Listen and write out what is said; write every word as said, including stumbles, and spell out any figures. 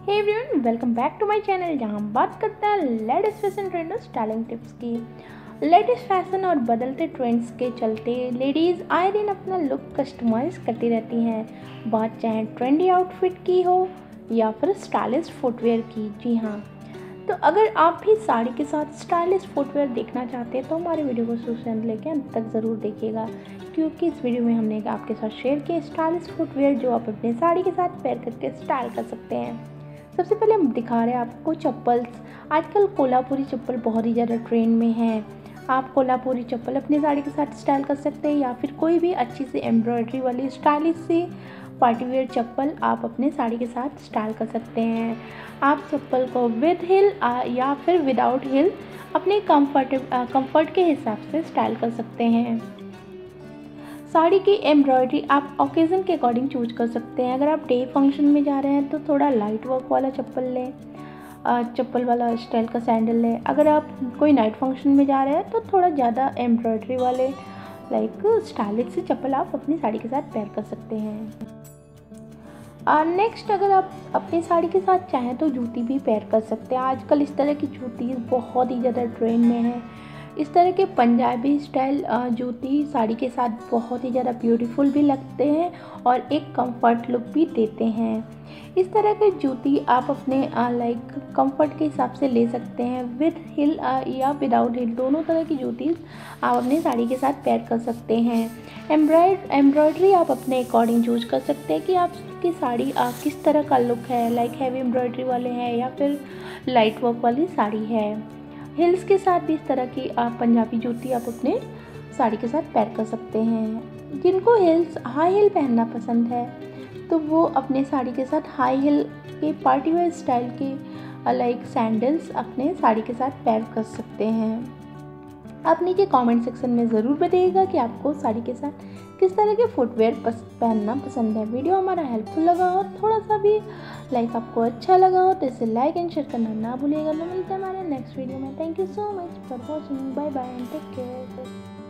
Hey everyone, welcome back to my channel जहां हम बात करते हैं लेटेस्ट फैशन ट्रेंड और स्टाइलिंग टिप्स की। लेटेस्ट फैशन और बदलते ट्रेंड्स के चलते लेडीज़ आए दिन अपना लुक कस्टमाइज करती रहती हैं, बात चाहे ट्रेंडी आउटफिट की हो या फिर स्टाइलिश फुटवेयर की। जी हाँ, तो अगर आप भी साड़ी के साथ स्टाइलिश फुटवेयर देखना चाहते हैं तो हमारे वीडियो को शुरू से अंत लेके अंत तक ज़रूर देखिएगा, क्योंकि इस वीडियो में हमने आपके साथ शेयर किए स्टाइलिश फुटवेयर जो आप अपने साड़ी के साथ पेयर करके स्टाइल कर सकते हैं। सबसे पहले हम दिखा रहे हैं आपको चप्पल्स। आजकल कोल्हापुरी चप्पल बहुत ही ज़्यादा ट्रेंड में है। आप कोल्हापुरी चप्पल अपनी साड़ी के साथ स्टाइल कर सकते हैं या फिर कोई भी अच्छी सी एम्ब्रॉयडरी वाली स्टाइलिश सी पार्टी वेयर चप्पल आप अपने साड़ी के साथ स्टाइल कर सकते हैं। आप चप्पल को विद हिल या फिर विदाउट हिल अपने कंफर्ट कंफर्ट के हिसाब से स्टाइल कर सकते हैं। साड़ी की एम्ब्रॉयडरी आप ओकेज़न के अकॉर्डिंग चूज कर सकते हैं। अगर आप डे फंक्शन में जा रहे हैं तो थोड़ा लाइट वर्क वाला चप्पल लें, चप्पल वाला स्टाइल का सैंडल लें। अगर आप कोई नाइट फंक्शन में जा रहे हैं तो थोड़ा ज़्यादा एम्ब्रॉयडरी वाले लाइक स्टाइलिश से चप्पल आप अपनी साड़ी के साथ पेयर कर सकते हैं। नेक्स्ट अगर आप अपनी साड़ी के साथ चाहें तो जूती भी पेयर कर सकते हैं। आजकल इस तरह की जूती बहुत ही ज़्यादा ट्रेंड में है। इस तरह के पंजाबी स्टाइल जूती साड़ी के साथ बहुत ही ज़्यादा ब्यूटीफुल भी लगते हैं और एक कंफर्ट लुक भी देते हैं। इस तरह के जूती आप अपने लाइक कंफर्ट के हिसाब से ले सकते हैं। विद हिल या विदाउट हिल दोनों तरह की जूती आप अपनी साड़ी के साथ पेयर कर सकते हैं। एम्ब्रॉयड एम्ब्रॉयडरी आप अपने अकॉर्डिंग चूज कर सकते हैं कि आपकी साड़ी आ, किस तरह का लुक है, लाइक हैवी एम्ब्रॉयडरी वाले हैं या फिर लाइट वर्क वाली साड़ी है। हिल्स के साथ भी इस तरह की आप पंजाबी जूती आप अपने साड़ी के साथ पेयर कर सकते हैं। जिनको हिल्स हाई हिल पहनना पसंद है तो वो अपने साड़ी के साथ हाई हिल के पार्टी वेयर स्टाइल के लाइक सैंडल्स अपने साड़ी के साथ पेयर कर सकते हैं। आप नीचे कमेंट सेक्शन में ज़रूर बताइएगा कि आपको साड़ी के साथ किस तरह के फुटवेयर पहनना पसंद है। वीडियो हमारा हेल्पफुल लगा हो, थोड़ा सा भी लाइक आपको अच्छा लगा हो तो इसे लाइक एंड शेयर करना ना भूलिएगा। तो मिलते हैं हमारे नेक्स्ट वीडियो में। Thank you so much for watching. Bye bye and take care.